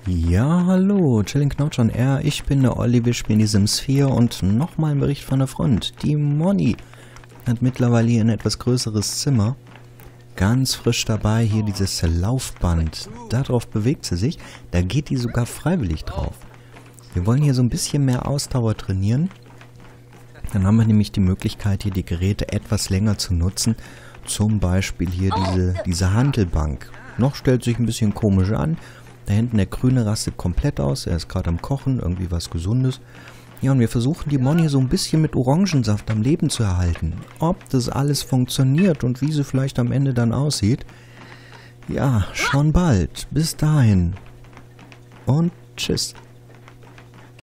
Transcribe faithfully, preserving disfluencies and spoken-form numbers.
Ja, hallo, Chilling Knouch on Air, ich bin der Olli, wir spielen die Sims vier und nochmal ein Bericht von der Front. Die Moni hat mittlerweile hier ein etwas größeres Zimmer. Ganz frisch dabei hier dieses Laufband. Darauf bewegt sie sich, da geht die sogar freiwillig drauf. Wir wollen hier so ein bisschen mehr Ausdauer trainieren. Dann haben wir nämlich die Möglichkeit, hier die Geräte etwas länger zu nutzen. Zum Beispiel hier diese, diese Hantelbank. Noch stellt sich ein bisschen komisch an. Da hinten der Grüne rastet komplett aus. Er ist gerade am Kochen, irgendwie was Gesundes. Ja, und wir versuchen die Moni so ein bisschen mit Orangensaft am Leben zu erhalten. Ob das alles funktioniert und wie sie vielleicht am Ende dann aussieht. Ja, schon bald. Bis dahin. Und tschüss.